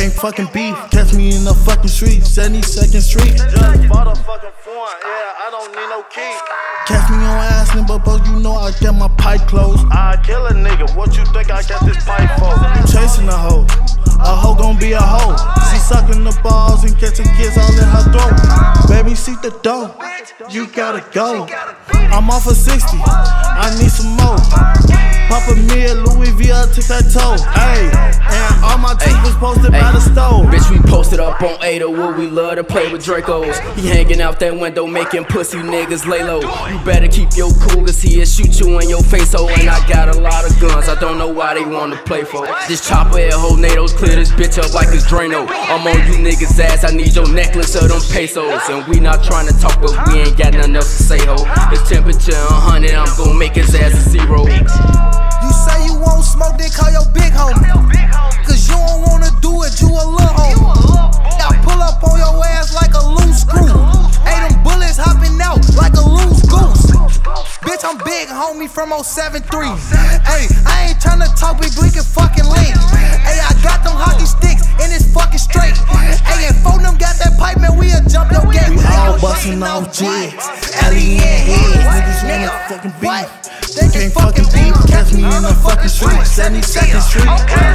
Can't fucking beef, catch me in the fucking street, 72nd Street. Just bought a fucking phone, yeah, I don't need no key. Catch me on Ashley, but you know I get my pipe closed. I kill a nigga, what you think I got this pipe for? You chasing a hoe gon' be a hoe. She sucking the balls and catching kids all in her throat. Baby, see the dough, you gotta go. I'm off of 60, I need some more. Pop a meal, Louis V, I took that toe. Ayy, and all my teeth was posted by the stove. Bitch, we posted up on Adawood, we love to play with Dracos. He hanging out that window making pussy niggas lay low. You better keep your cool, cause he'll shoot you in your face, oh. And I got a lot of guns, I don't know why they wanna play for. This chopper at Tornadoes, clear this bitch up like it's Drano. I'm on you niggas ass, I need your necklace of them pesos. And we not trying to talk, but we ain't got nothing else to say, ho. It's temperature 100, I'm gon' make his ass a 0. You say you won't smoke, then call your big homie. Cause you don't wanna do it, you a little homie. I pull up on your ass like a loose screw. Hey, them bullets hopping out like a loose goose. Bitch, I'm big homie from 073. Hey, I ain't tryna talk, but we can fucking link. Hey, I got them hockey sticks and it's fucking straight. Hey, and phone them got that pipe, man, we'll jump your gate. We all bustin' off jigs, alien heads, niggas wanna fucking beef. They can't fucking beef, catch me in the fucking street, 72nd Street.